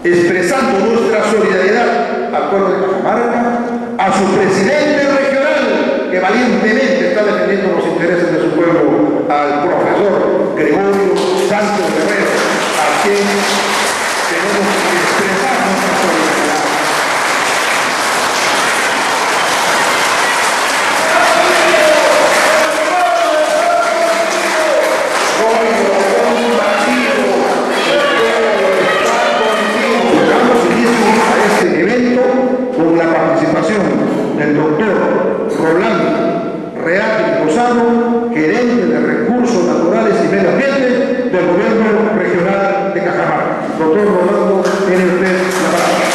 expresando nuestra solidaridad al pueblo de Cajamarca, a su presidente regional, que valientemente está defendiendo los intereses de su pueblo, al profesor Gregorio Santos Guerrero, a quien tenemos que expresar nuestra solidaridad. Con la participación del doctor Rolando Real Rosado, gerente de Recursos Naturales y Medio Ambiente del Gobierno Regional de Cajamarca. Doctor Rolando, tiene usted la palabra.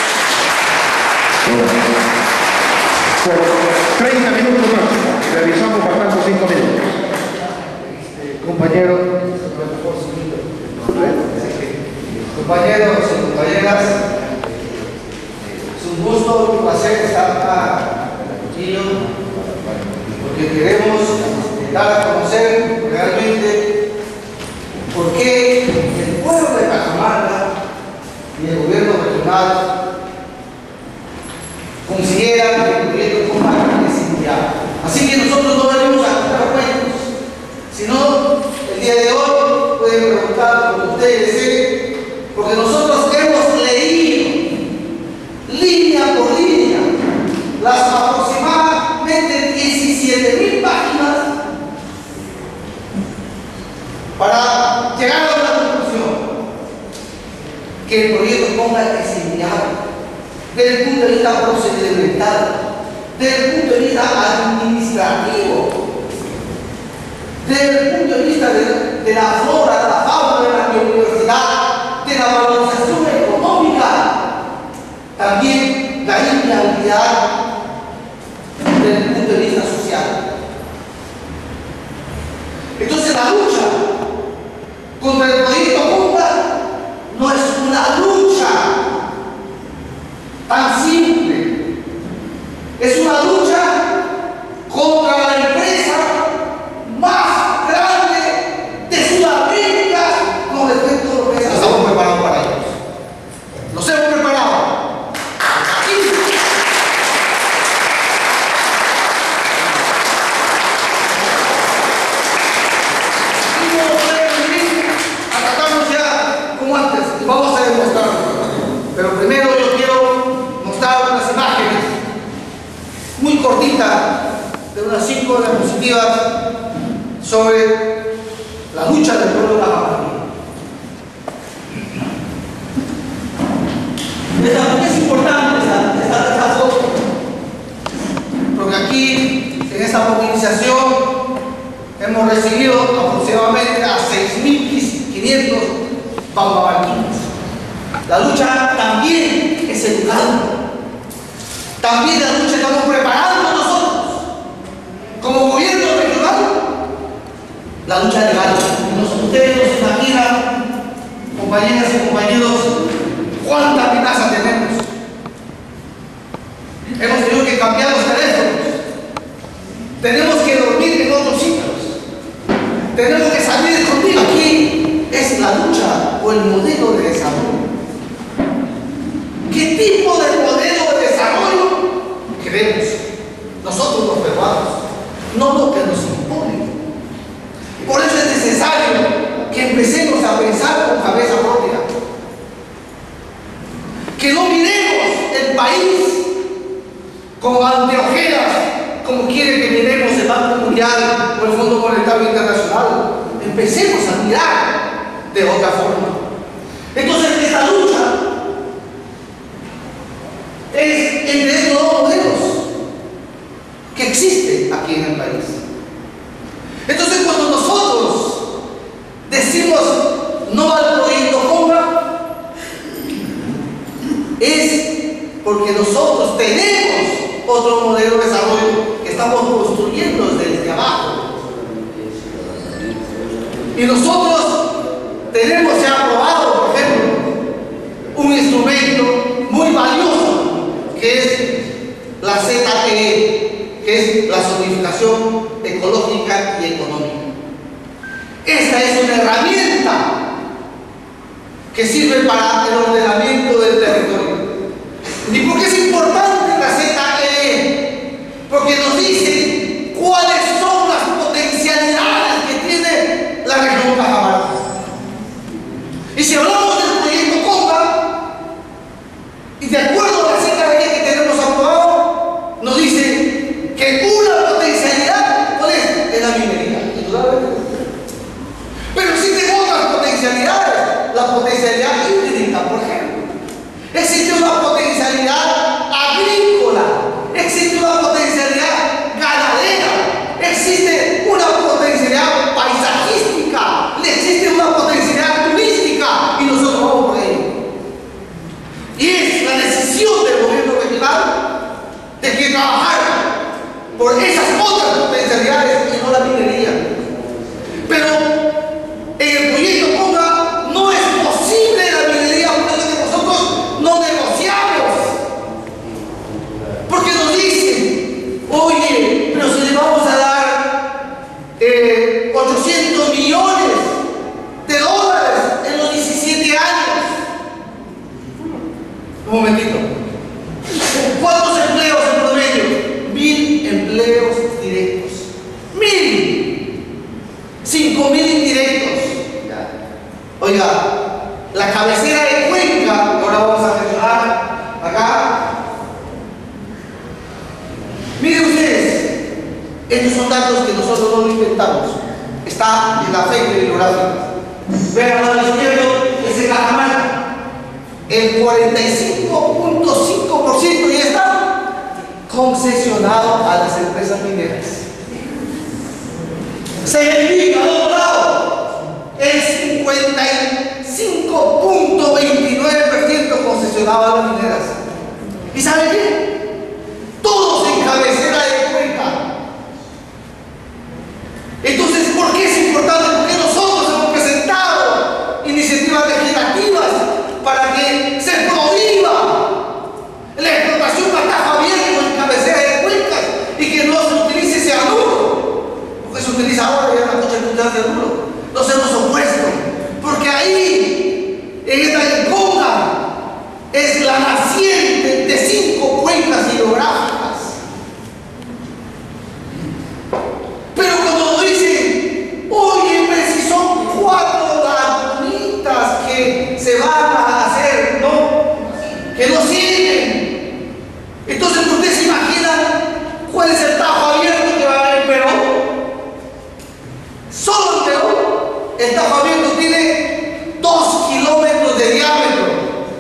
Por 30 minutos máximo, revisamos bastante 5 minutos. Compañeros y compañeras, es un gusto, un placer estar acá aquí, porque queremos dar a conocer realmente por qué el pueblo de Cajamarca y el gobierno regional consideran que el proyecto de Cajamarca es inviable. Así que nosotros no venimos a contar cuentos, sino el día de hoy pueden preguntar lo que ustedes deseen, porque nosotros hemos leído línea por línea las aproximadamente 17.000 páginas para llegar a una conclusión que el proyecto Conga es inviable desde el punto de vista procedimental, desde el punto de vista administrativo, desde el punto de vista de la flora, de la fauna de la biodiversidad, de la valorización económica, también la inviabilidad desde el punto de vista social. Entonces la lucha contra el proyecto Conga no es una lucha tan simple, es una lucha contra la empresa más grande de Sudamérica con respecto a lo que es. Estamos preparados para ellos. Nos hemos preparado. Y no podemos venir a tratarnos ya como antes. Y vamos a demostrarlo. Pero primero yo quiero mostrar unas imágenes muy cortitas de unas 5 diapositivas sobre la lucha del pueblo de Cajamarca. Es importante esta foto, porque aquí en esta movilización hemos recibido aproximadamente a 6.500 bambamarquinos. La lucha también es educando. También la lucha estamos preparando nosotros, como gobierno regional, la lucha legal. Ustedes no se imaginan, compañeras y compañeros, cuánta amenaza tenemos. Hemos tenido que cambiar los teléfonos. Tenemos que dormir en otros sitios. Tenemos que salir escondidos. Aquí es la lucha o el modelo de desarrollo. ¿Qué tipo de modelo de desarrollo queremos? Nosotros los peruanos, no lo que nos imponen. Por eso es necesario que empecemos a pensar con cabeza propia. Que no miremos el país con anteojeras como quiere que miremos el Banco Mundial o el Fondo Monetario Internacional. Empecemos a mirar de otra forma. Entonces esta lucha es entre estos dos modelos que existen aquí en el país. Entonces cuando nosotros decimos no al proyecto Conga, es porque nosotros tenemos otro modelo de desarrollo que estamos construyendo desde abajo. Y nosotros tenemos ya aprobado, por ejemplo, un instrumento muy valioso que es la ZTE, que es la zonificación ecológica y económica. Esta es una herramienta que sirve para el ordenamiento del territorio. ¿Y por qué es importante la ZEE? Porque nos dice cuáles son las potencialidades que tiene la región Cajamarca. Y si hablamos del proyecto Conga, y de acuerdo a la ZEE que tenemos aprobado, nos dice que una potencialidad, ¿cuál es? Es la minería, indudablemente. Pero existen otras potencialidades, la potencialidad hídrica, por ejemplo. Existe una potencialidad agrícola, existe una potencialidad ganadera, existe una potencialidad paisajística, existe una potencialidad turística, y nosotros vamos por ahí. Y es la decisión del gobierno regional de que trabajar por esas otras potencialidades y no la minería. Pero en el proyecto Conga no es posible la minería, por eso que nosotros no negociamos. Porque nos dicen, oye, pero si le vamos a dar 800 millones de dólares en los 17 años. Un momentito. ¿Cuántos empleos en promedio? 1000 empleos directos. 1000. 5000 indirectos. Oiga, la cabecera de Cuenca, que ahora vamos a mencionar acá. Miren ustedes, estos son datos que nosotros no inventamos. Está en la fecha bibliográfica. Vean al lado izquierdo, ese Cajamarca. El 45.5% ya está concesionado a las empresas mineras. Se indica al otro lado el 55.29% concesionado a las mineras. ¿Y saben qué? Todos en cabecera de Cuenca. Entonces, ¿por qué es importante? Porque nosotros hemos presentado iniciativas legislativas para que se prohíba la explotación a tajo abierto en cabecera de Cuenca y que no se utilice ese anuro, porque se utiliza ahora ya la noche de anuro. Nos hemos opuesto, porque ahí, en esta Conga, es la naciente de 5 cuencas hidrográficas. Pero cuando nos dicen, oye, pero si son 4 lagunitas que se van a hacer, ¿no? Que no sirven. Entonces, ¿ustedes se imaginan cuál es el tajo abierto que va a haber en Perú? Solo en Perú, el tajo abierto tiene 2 kilómetros de diámetro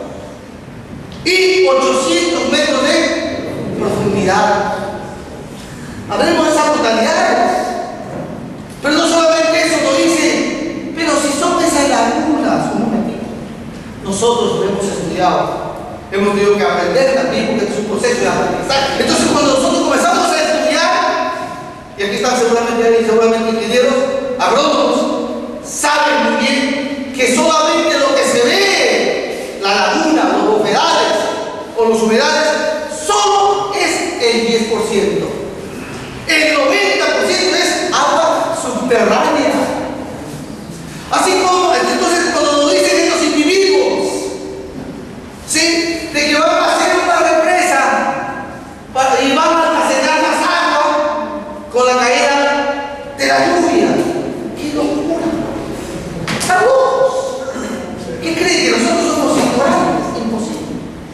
y 800 metros de profundidad. Hablemos de esas brutalidades. Pero no solamente eso, nos dice, pero si son esas lagunas, un momentito, nosotros hemos estudiado, hemos tenido que aprender también, porque es un proceso de aprendizaje. Entonces, cuando nosotros comenzamos a estudiar, y aquí están seguramente ingenieros, agrónomos, saben muy bien que solamente lo que se ve, la laguna, los bofedales o los humedales, solo es el 10%. El 90% es agua subterránea. Así como, entonces, cuando nos dicen estos individuos, ¿sí?, de que van a hacer una represa y van a almacenar más agua con la caída de la lluvia. ¡Qué locura! ¡Saludos! ¿Qué creen? ¿Que nosotros somos ignorantes? Imposible.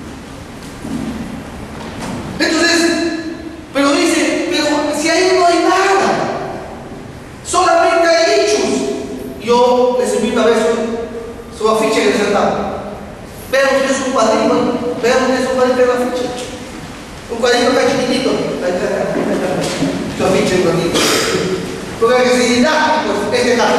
Entonces, pero dice, pero si ahí no hay nada, solamente hay hechos. Yo les invito a ver su afiche que les han dado. Vean ustedes un cuadrito, vean ustedes un cuadrito de la afiche. Un cuadrito acá chiquitito. Su afiche, un cuadrito. Porque que se didácticos, este caso.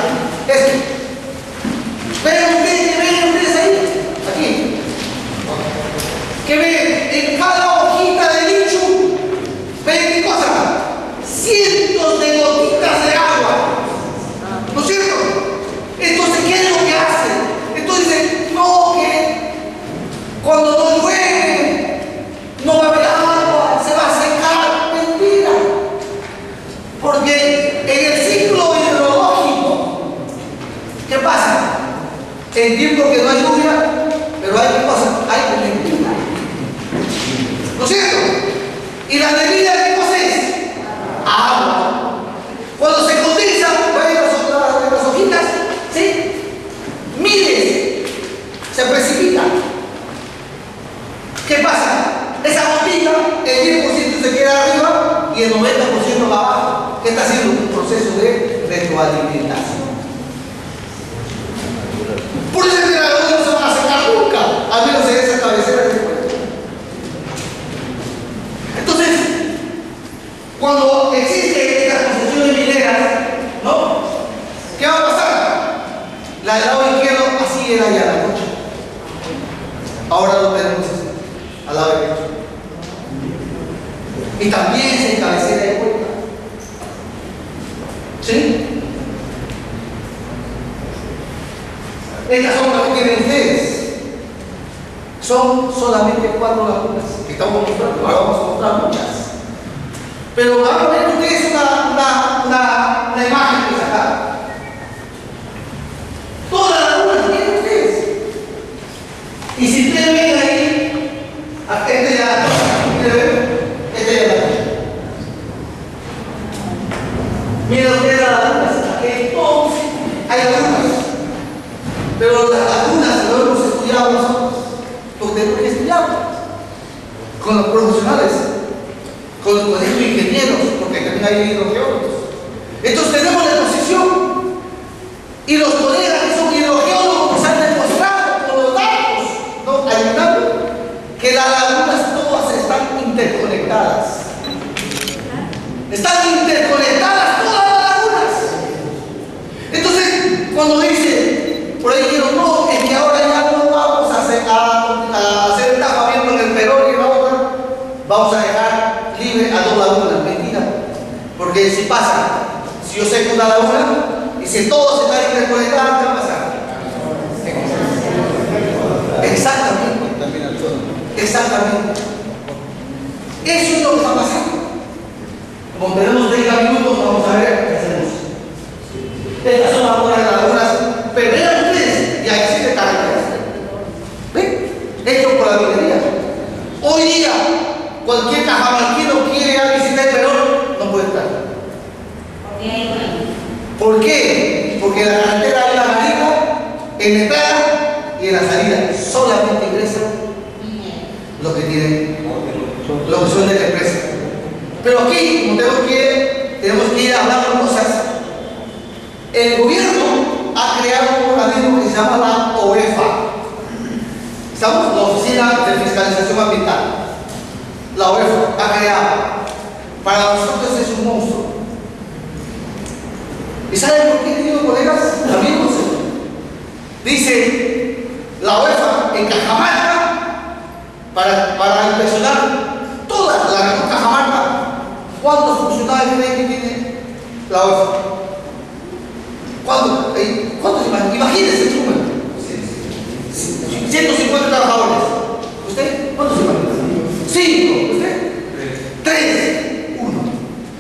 Vean ustedes ahí, aquí. Que ven en cada hojita de dicho, ven qué cosa, cientos de gotitas de agua, ¿no es cierto? Entonces, ¿qué es lo que hacen? Entonces dicen, no, que cuando no llueve no va a haber agua, se va a secar. Mentira, porque en el ciclo hidrológico en tiempo que no hay lluvia, pero hay qué cosa, hay neblina. ¿No es cierto? ¿Y la neblina qué cosa es? Agua. Cuando se condensa, las hojitas, ¿sí? Miles se precipitan. ¿Qué pasa? Esa gotita, el 10% se queda arriba y el 90% va abajo. ¿Qué está haciendo? Un proceso de retroalimentación. Por eso es que las lagunas no se van a secar nunca, al menos en esa cabecera de puerto. Entonces, cuando existe estas concesiones mineras, ¿no? ¿Qué va a pasar? La del lado izquierdo, así era ya la noche. Ahora lo tenemos al lado derecho. Y también es en cabecera de puerta. ¿Sí? Estas son las que tienen ustedes. Son solamente 4 lagunas que estamos mostrando. Ahora vamos a mostrar muchas. Pero van a ver ustedes una imagen que sacaron. Todas las lagunas tienen ustedes. Y si ustedes ven ahí, este ya, este ya la. Miren ustedes las lagunas. Aquí todos hay lagunas. Pero las lagunas no hemos estudiado nosotros. Porque tenemos que estudiarlas. Con los profesionales. Con los colegios de ingenieros. Porque también hay hidrogeólogos. Entonces tenemos la exposición. Y los colegas que son hidrogeólogos nos han demostrado con los datos, ¿no? Ayudando, que las lagunas todas están interconectadas. Están interconectadas todas las lagunas. Entonces, cuando dice, por ahí dijeron, no, es que ahora ya no vamos a hacer el tapamiento en el Perón y en la otra, vamos a dejar libre a 2 lagunas. Mentira. Porque si pasa, si yo seco una laguna, y si todos están interconectados, ¿qué va a pasar? Exactamente. Exactamente. Eso es lo que está pasando. Como tenemos 30 minutos, vamos a ver qué hacemos. Estas son algunas de las lagunas, pero vean ustedes, y ahí sí de carreteras. ¿Ven? Hecho por la minería. Hoy día, cualquier cajamarquino quiere ir a visitar el Perón, no puede estar. ¿Por qué? Porque en la carretera hay una manija en la entrada y en la salida. Solamente ingresan los que tienen, los que son de la empresa. Pero aquí, como tenemos que ir hablando cosas. El gobierno ha creado un organismo que se llama la OEFA. Estamos la Oficina de Fiscalización Ambiental. La OEFA ha creado. Para nosotros es un monstruo. ¿Y saben por qué, queridos colegas? Amigos, dice la UEFA en Cajamarca para inspeccionar toda la región Cajamarca. ¿Cuántos funcionarios creen que tiene la UEFA? ¿Cuántos imagínense el número? 150 trabajadores. ¿Usted? ¿Cuántos imagina? 5. ¿Usted? 3. 1.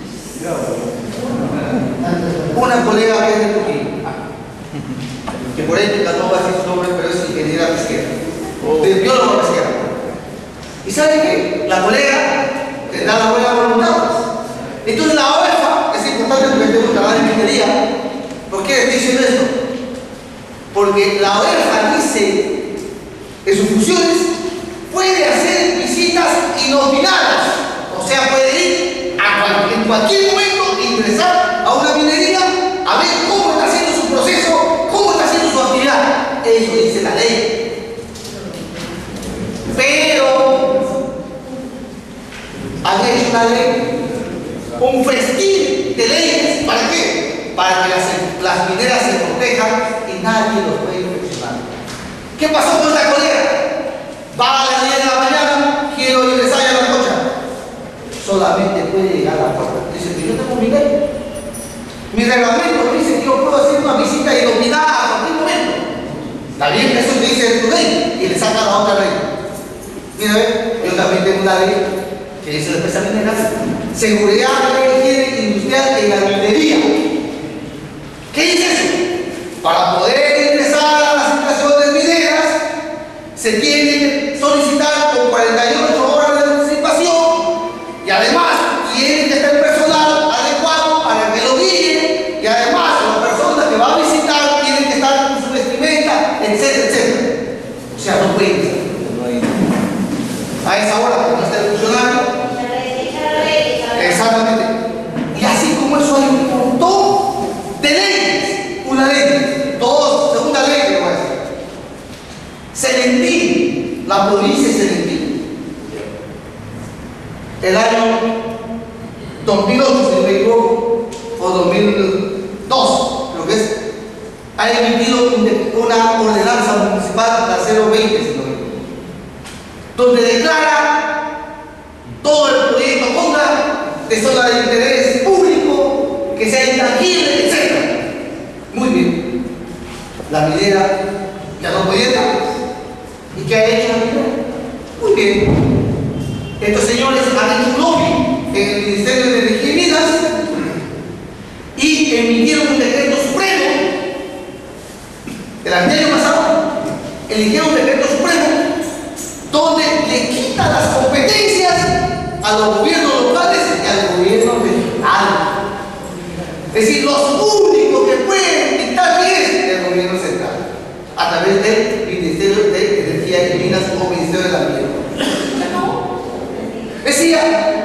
Una colega que es de Trujillo, que por ética no va a decir su nombre, pero es ingeniera pesquera, de bióloga pesquera. ¿Y sabe qué? La colega tendrá la buena voluntad. Entonces la OEFA, es importante que tenemos que hablar de ingeniería. ¿Por qué estoy diciendo esto? Porque la OEFA dice en sus funciones puede hacer visitas inopinadas, o sea, puede ir en cualquier momento ingresar a una minería a ver cómo está haciendo su proceso, cómo está haciendo su actividad. Eso dice la ley. Pero han hecho una ley, un festín de leyes. ¿Para qué? Para que las mineras se protejan y nadie los puede infeccionar. ¿Qué pasó con esta colega? Va a las 10 de la mañana, quiero ingresar a la cocha. Solamente puede llegar a la puerta. Dice que yo tengo mi ley. Mi reglamento dice que yo puedo hacer una visita iluminada a cualquier momento. Está bien, eso dice tu ley. Y le saca la otra ley. Mira, yo también tengo una ley que dice la empresa minera: seguridad de higiene industrial en la minería. ¿Qué dice eso? Para poder ingresar a las instalaciones se tiene que solicitar con 48 horas de anticipación y además tiene que estar personal adecuado para que lo guíe y además la persona que va a visitar tiene que estar con su vestimenta, etcétera, etcétera. O sea, no puede estar. A esa hora que no está el funcionario. Exactamente. Y así como eso hay un montón de leyes. Una ley, dos, segunda ley que voy a decir. Celentín, la provincia de Celentín. El año 2008, si no me equivoco, o 2002, creo que es, ha emitido una ordenanza municipal, la 020, si no me equivoco, donde declara todo el proyecto contra de zona de interés público, que sea intangible, etc. Muy bien. La minera ya no podía estar. ¿Y qué ha hecho la minera? Muy bien. Estos señores han hecho un lobby en el Ministerio de Energía y Minas y emitieron un decreto supremo el año pasado, eligieron un decreto supremo donde le quita las competencias a los gobiernos locales y al gobierno regional. Es decir, los únicos que pueden dictar es el gobierno central a través del Ministerio de Energía y Minas o Ministerio de la Minería. Decía,